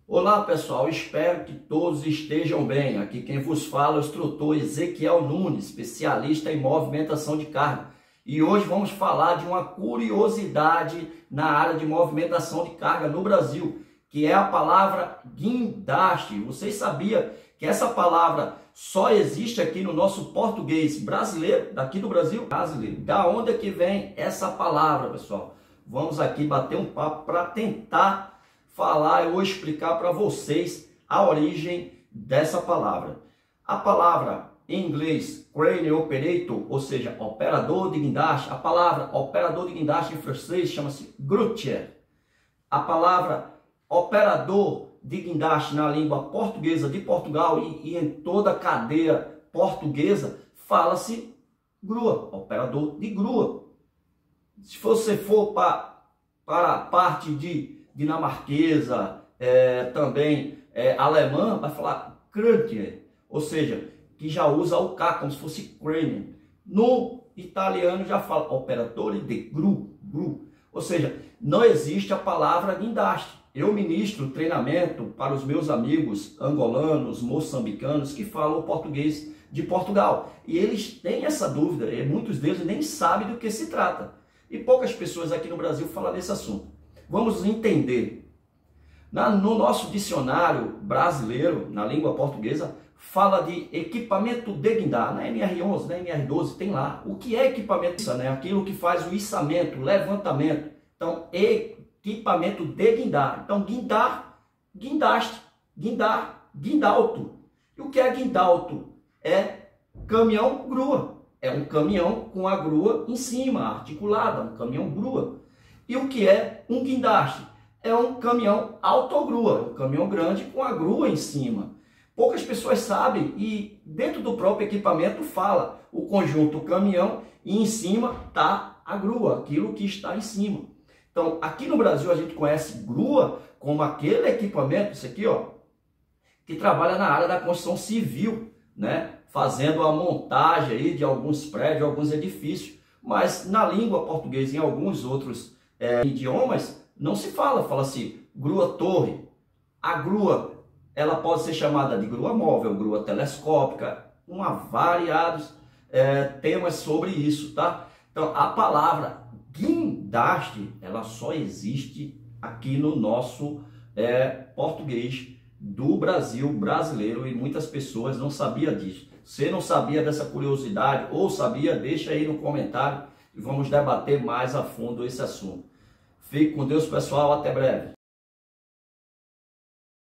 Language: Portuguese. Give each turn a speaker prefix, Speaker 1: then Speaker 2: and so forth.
Speaker 1: Olá pessoal, espero que todos estejam bem. Aqui quem vos fala é o instrutor Ezequiel Nunes, especialista em movimentação de carga. E hoje vamos falar de uma curiosidade na área de movimentação de carga no Brasil, que é a palavra guindaste. Vocês sabiam que essa palavra só existe aqui no nosso português brasileiro, daqui do Brasil? Brasileiro. Da onde é que vem essa palavra, pessoal? Vamos aqui bater um papo para tentar falar ou explicar para vocês a origem dessa palavra. A palavra em inglês, crane operator, ou seja, operador de guindaste, a palavra operador de guindaste em francês chama-se grutier. A palavra operador de guindaste na língua portuguesa de Portugal e em toda a cadeia portuguesa fala-se grua, operador de grua. Se você for para a parte de dinamarquesa, também alemã, vai falar Krantner, ou seja, que já usa o K como se fosse crane. No italiano já fala operatore de gru, ou seja, não existe a palavra guindaste. Eu ministro treinamento para os meus amigos angolanos, moçambicanos que falam português de Portugal. E eles têm essa dúvida, e muitos deles nem sabem do que se trata. E poucas pessoas aqui no Brasil falam desse assunto. Vamos entender. No nosso dicionário brasileiro, na língua portuguesa, fala de equipamento de guindar. Na NR11, na NR12 tem lá. O que é equipamento? Aquilo que faz o içamento, levantamento. Então, equipamento de guindar. Então, guindar, guindaste, guindar, guindalto. E o que é guindalto? É caminhão grua. É um caminhão com a grua em cima, articulada, um caminhão grua. E o que é um guindaste? É um caminhão autogrua, um caminhão grande com a grua em cima. Poucas pessoas sabem e dentro do próprio equipamento fala o conjunto caminhão e em cima está a grua, aquilo que está em cima. Então, aqui no Brasil a gente conhece grua como aquele equipamento, isso aqui, ó, que trabalha na área da construção civil, né? Fazendo a montagem aí de alguns prédios, alguns edifícios. Mas na língua portuguesa e em alguns outros idiomas, não se fala, fala-se grua torre. A grua, ela pode ser chamada de grua móvel, grua telescópica, variados temas sobre isso, tá? Então, a palavra guindaste, ela só existe aqui no nosso português do Brasil, brasileiro, e muitas pessoas não sabiam disso. Se não sabia dessa curiosidade ou sabia, deixa aí no comentário e vamos debater mais a fundo esse assunto. Fique com Deus, pessoal. Até breve.